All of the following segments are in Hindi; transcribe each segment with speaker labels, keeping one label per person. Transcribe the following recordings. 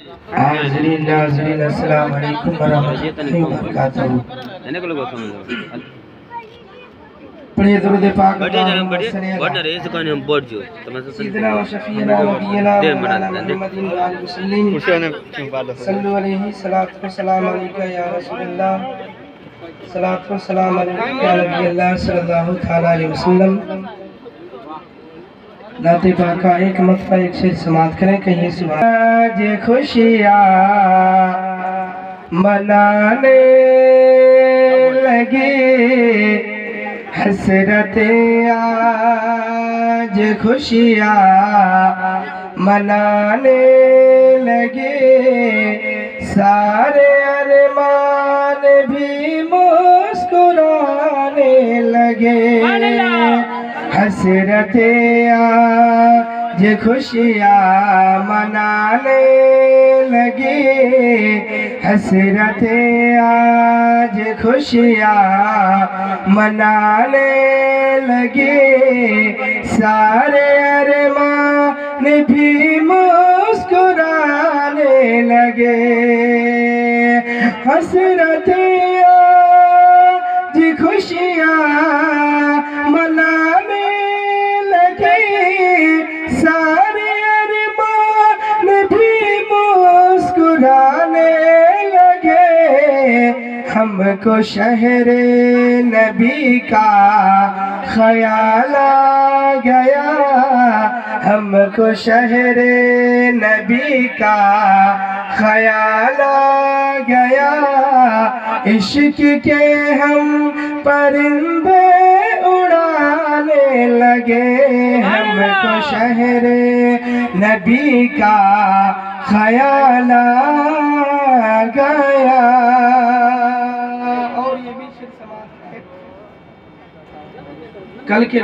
Speaker 1: हाज़रीन नाज़रीन अस्सलाम वालेकुम वरहमतुल्लाहि वबरकातुहू। पढ़िए दुरूद पाक सय्यदना व शफीना नबीना मौलाना मुहम्मदिन व आलिहि वसल्लम सल्लल्लाहु अलैहि सलातो व सलाम अलैका या रसूलल्लाह सलातो व सलाम अलैका या नबी अल्लाह सल्लल्लाहु तआला अलैहि वसल्लम। नाते पाका एक मरतबा एक शेर समात करें कहिए सुभान। आज खुशियाँ मनाने लगे हसरतें आज खुशियाँ मनाने लगे सारे अरमान भी मुस्कुराने लगे हसरतें आज खुशियाँ मनाने लगे हसरतें आज खुशियाँ मनाने लगे सारे अरमान भी मुस्कुराने लगे हसरतें आज खुशियाँ मनाने लगे सारे अरमान भी मुस्कुराने लगे हमको शहरे नबी का ख्याल आ गया हमको शहरे नबी का ख्याल आ गया इश्क के हम परिंदे उड़ाने लगे हमको शहरे नबी का ख्याल आ गया। और ये भी शेर समाज है। कल के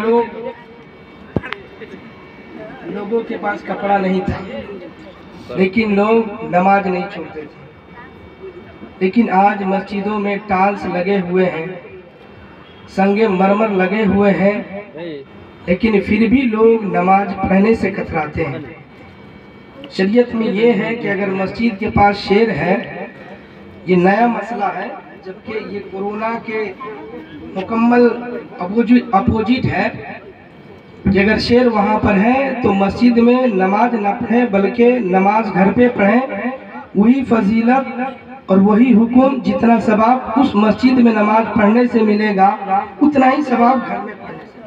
Speaker 1: लोगों के पास कपड़ा नहीं था लेकिन लोग नमाज नहीं छोड़ते थे। लेकिन आज मस्जिदों में टाइल्स लगे हुए हैं संगे मरमर लगे हुए हैं लेकिन फिर भी लोग नमाज पढ़ने से कतराते हैं। शरीयत में ये है कि अगर मस्जिद के पास शेर है ये नया मसला है जबकि ये कोरोना के मुकम्मल अपोजिट है कि अगर शेर वहाँ पर है तो मस्जिद में नमाज न पढ़ें बल्कि नमाज घर पे पढ़ें वही फजीलत और वही हुक्म जितना सवाब उस मस्जिद में नमाज पढ़ने से मिलेगा उतना ही सवाब घर में पढ़ने से।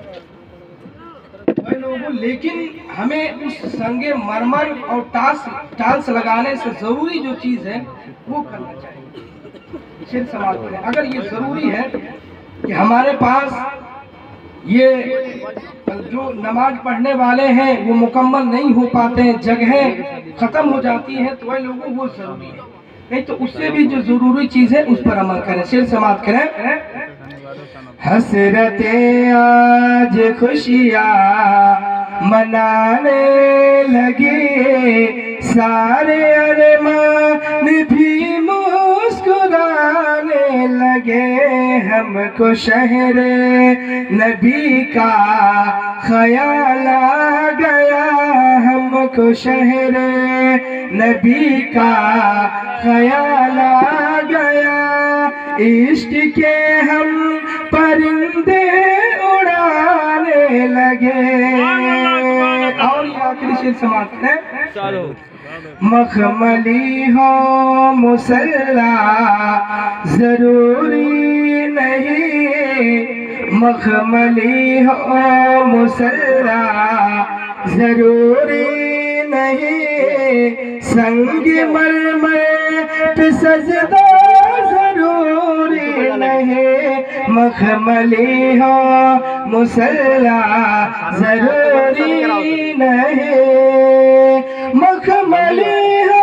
Speaker 1: लेकिन हमें उस संगे मरमर और टाइल्स लगाने से जरूरी जो चीज है वो करना चाहिए। शेर समाज में अगर ये जरूरी है कि हमारे पास ये जो नमाज पढ़ने वाले हैं वो मुकम्मल नहीं हो पाते हैं जगह खत्म हो जाती है तो वह लोगों वो जरूरी है नहीं तो उससे भी जो जरूरी चीज है उस पर अमल करें। शेर समाप्त करें। हसरतें आज खुशियाँ मनाने लगे सारे अरमान भी मुस्कुराने लगे हमको शहरे नबी का ख्याल आ गया हमको शहरे नबी का ख्याल आ गया इश्क के हम परिंदे उड़ाने लगे। और ये आखिरी शेर समाप्त है। मखमली हो मुसल्ला जरूरी नहीं मखमली हो मुसल्ला जरूरी नहीं संग मरमर पे सजदा जरूरी नहीं मखमली हो मुसल्ला जरूरी नहीं मखमली हो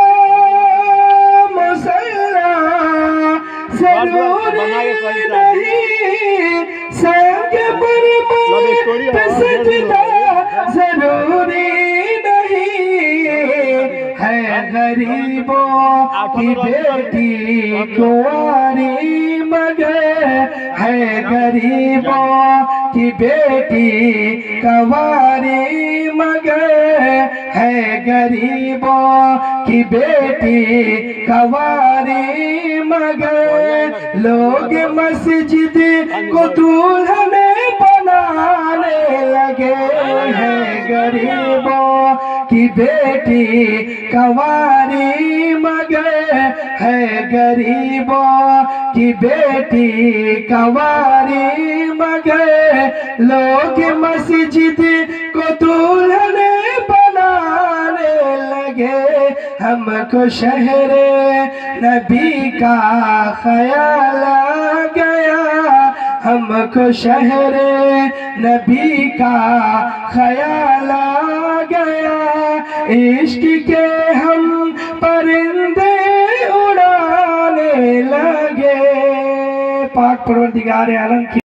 Speaker 1: मुसल्ला जरूरी नहीं संग मरमर पे सजदा जरूरी नहीं है गरीबों की बेटी कुंवारी मगर है गरीबों की बेटी कंवारी मगर है गरीबों की बेटी कंवारी मगर लोग मस्जिद को दुल्हन बनाने लगे हैं गरीबों की बेटी कंवारी मगर है गरीबों की बेटी कंवारी मगर लोग मस्जिद को दुल्हन बनाने लगे हमको शहरे नबी का ख्याल आ गया हमको शहरे नबी का ख्याल आ गया इश्क के हम परिंदे उड़ाने लगे। पाक परवरदिगार आलम की